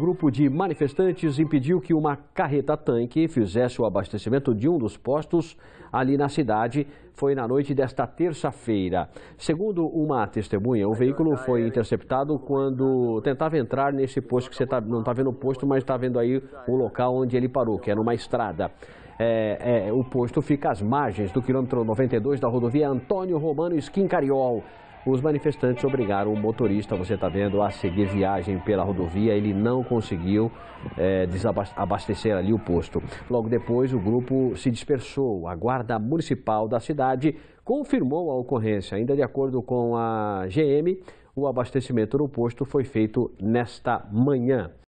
grupo de manifestantes impediu que uma carreta-tanque fizesse o abastecimento de um dos postos ali na cidade. Foi na noite desta terça-feira. Segundo uma testemunha, o veículo foi interceptado quando tentava entrar nesse posto que você não está vendo o posto, mas está vendo aí o local onde ele parou, que é numa estrada. O posto fica às margens do quilômetro 92 da rodovia Antônio Romano Schincariol. Os manifestantes obrigaram o motorista, você está vendo, a seguir viagem pela rodovia. Ele não conseguiu abastecer ali o posto. Logo depois, o grupo se dispersou. A Guarda Municipal da cidade confirmou a ocorrência. Ainda de acordo com a GM, o abastecimento no posto foi feito nesta manhã.